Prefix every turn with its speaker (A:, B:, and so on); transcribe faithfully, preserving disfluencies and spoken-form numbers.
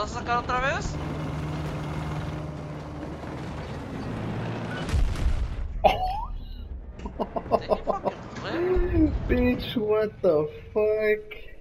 A: vas a sacar otra vez? Did you fucking flip?
B: Bitch, what the fuck?